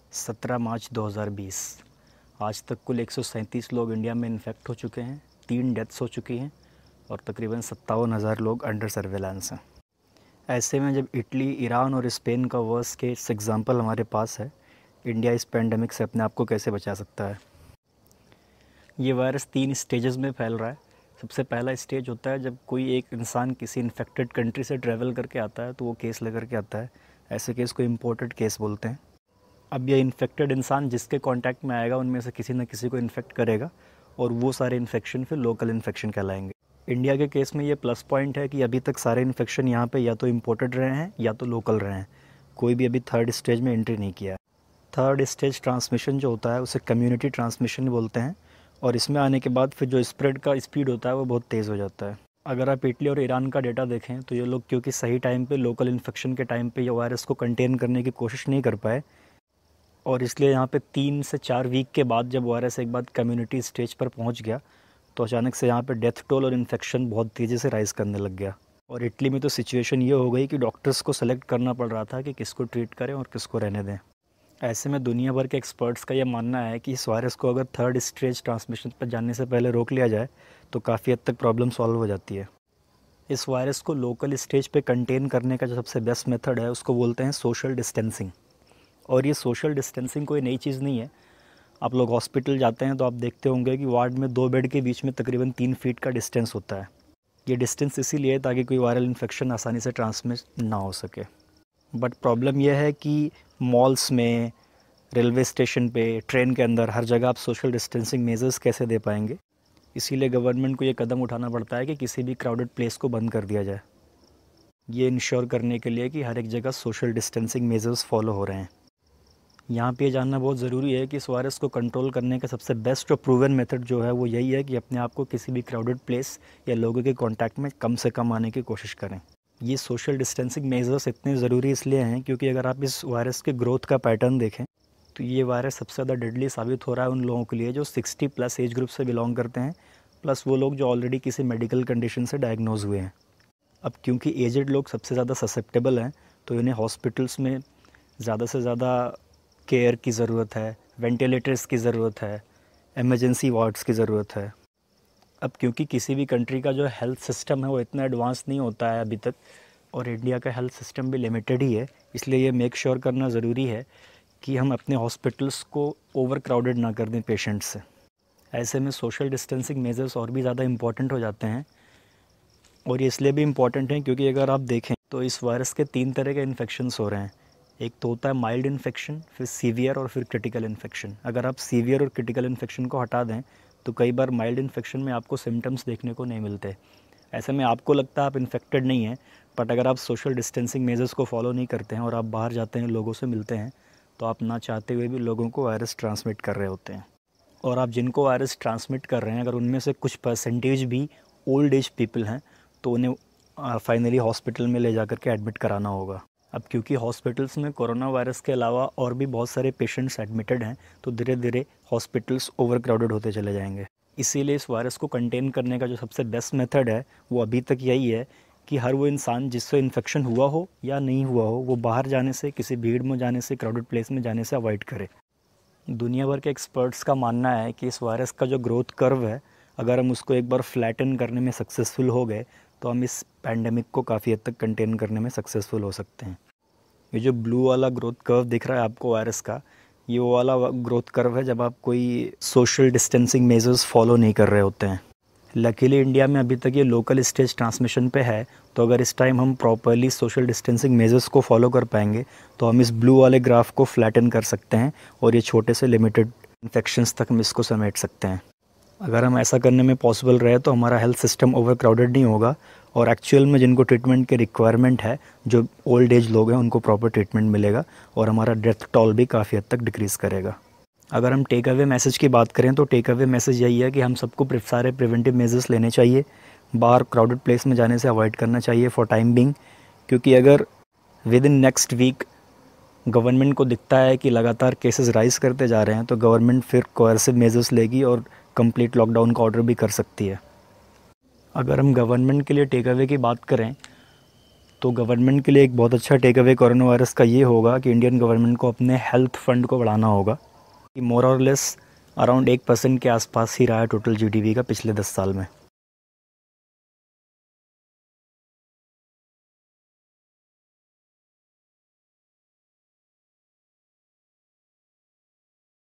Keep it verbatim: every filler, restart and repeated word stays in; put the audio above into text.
सत्रह मार्च दो हज़ार बीस। आज तक कुल एक सौ सैंतीस लोग इंडिया में इन्फेक्ट हो चुके हैं, तीन डेथ्स हो चुकी हैं और तकरीबन सत्तावन हज़ार लोग अंडर सर्वेलेंस हैं। ऐसे में जब इटली, ईरान और स्पेन का वर्स्ट केस एग्जांपल हमारे पास है, इंडिया इस पेंडेमिक से अपने आप को कैसे बचा सकता है। ये वायरस तीन स्टेजेस में फैल रहा है। सबसे पहला स्टेज होता है जब कोई एक इंसान किसी इन्फेक्टेड कंट्री से ट्रैवल करके आता है तो वो केस लेकर के आता है। ऐसे केस को इम्पोर्टेड केस बोलते हैं। अब ये इन्फेक्टेड इंसान जिसके कांटेक्ट में आएगा उनमें से किसी न किसी को इन्फेक्ट करेगा और वो सारे इन्फेक्शन फिर लोकल इन्फेक्शन कहलाएंगे। इंडिया के केस में ये प्लस पॉइंट है कि अभी तक सारे इन्फेक्शन यहाँ पे या तो इम्पोर्टेड रहे हैं या तो लोकल रहे हैं। कोई भी अभी थर्ड स्टेज में एंट्री नहीं किया है। थर्ड स्टेज ट्रांसमिशन जो होता है उसे कम्युनिटी ट्रांसमिशन बोलते हैं और इसमें आने के बाद फिर जो स्प्रेड का स्पीड होता है वो बहुत तेज़ हो जाता है। अगर आप इटली और ईरान का डेटा देखें तो ये लोग क्योंकि सही टाइम पे लोकल इन्फेक्शन के टाइम पे ये वायरस को कंटेन करने की कोशिश नहीं कर पाए और इसलिए यहाँ पे तीन से चार वीक के बाद जब वायरस एक बार कम्युनिटी स्टेज पर पहुँच गया तो अचानक से यहाँ पे डेथ टोल और इन्फेक्शन बहुत तेज़ी से राइज़ करने लग गया। और इटली में तो सिचुएशन ये हो गई कि डॉक्टर्स को सेलेक्ट करना पड़ रहा था कि किसको ट्रीट करें और किसको रहने दें। ऐसे में दुनिया भर के एक्सपर्ट्स का यह मानना है कि इस वायरस को अगर थर्ड स्टेज ट्रांसमिशन पर जाने से पहले रोक लिया जाए तो काफ़ी हद तक प्रॉब्लम सॉल्व हो जाती है। इस वायरस को लोकल स्टेज पे कंटेन करने का जो सबसे बेस्ट मेथड है उसको बोलते हैं सोशल डिस्टेंसिंग। और ये सोशल डिस्टेंसिंग कोई नई चीज़ नहीं है। आप लोग हॉस्पिटल जाते हैं तो आप देखते होंगे कि वार्ड में दो बेड के बीच में तकरीबन तीन फीट का डिस्टेंस होता है। ये डिस्टेंस इसीलिए ताकि कोई वायरल इन्फेक्शन आसानी से ट्रांसमिट ना हो सके। बट प्रॉब्लम यह है कि मॉल्स में, रेलवे स्टेशन पे, ट्रेन के अंदर हर जगह आप सोशल डिस्टेंसिंग मेजर्स कैसे दे पाएंगे। इसीलिए गवर्नमेंट को ये कदम उठाना पड़ता है कि किसी भी क्राउडेड प्लेस को बंद कर दिया जाए, ये इंश्योर करने के लिए कि हर एक जगह सोशल डिस्टेंसिंग मेजर्स फॉलो हो रहे हैं। यहाँ पे ये जानना बहुत ज़रूरी है कि इस वायरस को कंट्रोल करने का सबसे बेस्ट और प्रूवन मेथड जो है वो यही है कि अपने आप को किसी भी क्राउडेड प्लेस या लोगों के कांटेक्ट में कम से कम आने की कोशिश करें। ये सोशल डिस्टेंसिंग मेजर्स इतने ज़रूरी इसलिए हैं क्योंकि अगर आप इस वायरस के ग्रोथ का पैटर्न देखें तो ये वायरस सबसे ज़्यादा डेडली साबित हो रहा है उन लोगों के लिए जो साठ प्लस एज ग्रुप से बिलोंग करते हैं, प्लस वो लोग जो ऑलरेडी किसी मेडिकल कंडीशन से डायग्नोज हुए हैं। अब क्योंकि एजड लोग सबसे ज़्यादा ससेप्टेबल हैं तो इन्हें हॉस्पिटल्स में ज़्यादा से ज़्यादा केयर की ज़रूरत है, वेंटिलेटर्स की ज़रूरत है, एमरजेंसी वार्ड्स की ज़रूरत है। अब क्योंकि किसी भी कंट्री का जो हेल्थ सिस्टम है वो इतना एडवांस नहीं होता है अभी तक और इंडिया का हेल्थ सिस्टम भी लिमिटेड ही है, इसलिए ये मेक श्योर करना ज़रूरी है कि हम अपने हॉस्पिटल्स को ओवर क्राउडेड ना कर दें पेशेंट्स से। ऐसे में सोशल डिस्टेंसिंग मेजर्स और भी ज़्यादा इम्पॉर्टेंट हो जाते हैं और ये इसलिए भी इम्पॉर्टेंट हैं क्योंकि अगर आप देखें तो इस वायरस के तीन तरह के इन्फेक्शंस हो रहे हैं। एक तो होता है माइल्ड इन्फेक्शन, फिर सीवियर और फिर क्रिटिकल इन्फेक्शन। अगर आप सीवियर और क्रिटिकल इन्फेक्शन को हटा दें तो कई बार माइल्ड इन्फेक्शन में आपको सिम्टम्स देखने को नहीं मिलते। ऐसे में आपको लगता है आप इन्फेक्टेड नहीं हैं, बट अगर आप सोशल डिस्टेंसिंग मेजर्स को फॉलो नहीं करते हैं और आप बाहर जाते हैं, लोगों से मिलते हैं, तो आप ना चाहते हुए भी लोगों को वायरस ट्रांसमिट कर रहे होते हैं। और आप जिनको वायरस ट्रांसमिट कर रहे हैं अगर उनमें से कुछ परसेंटेज भी ओल्ड एज पीपल हैं तो उन्हें फाइनली हॉस्पिटल में ले जा कर के एडमिट कराना होगा। अब क्योंकि हॉस्पिटल्स में कोरोना वायरस के अलावा और भी बहुत सारे पेशेंट्स एडमिटेड हैं तो धीरे धीरे हॉस्पिटल्स ओवर क्राउडेड होते चले जाएंगे। इसीलिए इस वायरस को कंटेन करने का जो सबसे बेस्ट मेथड है वो अभी तक यही है कि हर वो इंसान जिससे इन्फेक्शन हुआ हो या नहीं हुआ हो वो बाहर जाने से, किसी भीड़ में जाने से, क्राउडेड प्लेस में जाने से अवॉइड करे। दुनिया भर के एक्सपर्ट्स का मानना है कि इस वायरस का जो ग्रोथ कर्व है अगर हम उसको एक बार फ्लैटन करने में सक्सेसफुल हो गए तो हम इस पैंडेमिक को काफ़ी हद तक कंटेन करने में सक्सेसफुल हो सकते हैं। ये जो ब्लू वाला ग्रोथ कर्व दिख रहा है आपको वायरस का, ये वो वाला ग्रोथ कर्व है जब आप कोई सोशल डिस्टेंसिंग मेजर्स फॉलो नहीं कर रहे होते हैं। लकीली इंडिया में अभी तक ये लोकल स्टेज ट्रांसमिशन पे है तो अगर इस टाइम हम प्रॉपरली सोशल डिस्टेंसिंग मेजर्स को फॉलो कर पाएंगे तो हम इस ब्लू वाले ग्राफ को फ्लैटन कर सकते हैं और ये छोटे से लिमिटेड इन्फेक्शंस तक हम इसको समेट सकते हैं। अगर हम ऐसा करने में पॉसिबल रहे तो हमारा हेल्थ सिस्टम ओवर क्राउडेड नहीं होगा और एक्चुअल में जिनको ट्रीटमेंट की रिक्वायरमेंट है, जो ओल्ड एज लोग हैं, उनको प्रॉपर ट्रीटमेंट मिलेगा और हमारा डेथ टॉल भी काफ़ी हद तक डिक्रीज़ करेगा। अगर हम टेक अवे मैसेज की बात करें तो टेक अवे मैसेज यही है कि हम सबको सारे प्रिवेंटिव मेजर्स लेने चाहिए, बाहर क्राउडेड प्लेस में जाने से अवॉइड करना चाहिए फॉर टाइम बिंग। क्योंकि अगर within next week government को दिखता है कि लगातार केसेस राइज करते जा रहे हैं तो गवर्नमेंट फिर कोएर्सिव मेजर्स लेगी और कंप्लीट लॉकडाउन का ऑर्डर भी कर सकती है। अगर हम गवर्नमेंट के लिए टेक अवे की बात करें तो गवर्नमेंट के लिए एक बहुत अच्छा टेक अवे कोरोना वायरस का ये होगा कि इंडियन गवर्नमेंट को अपने हेल्थ फंड को बढ़ाना होगा कि मोर और लेस अराउंड एक परसेंट के आसपास ही रहा है टोटल जीडीपी का पिछले दस साल में।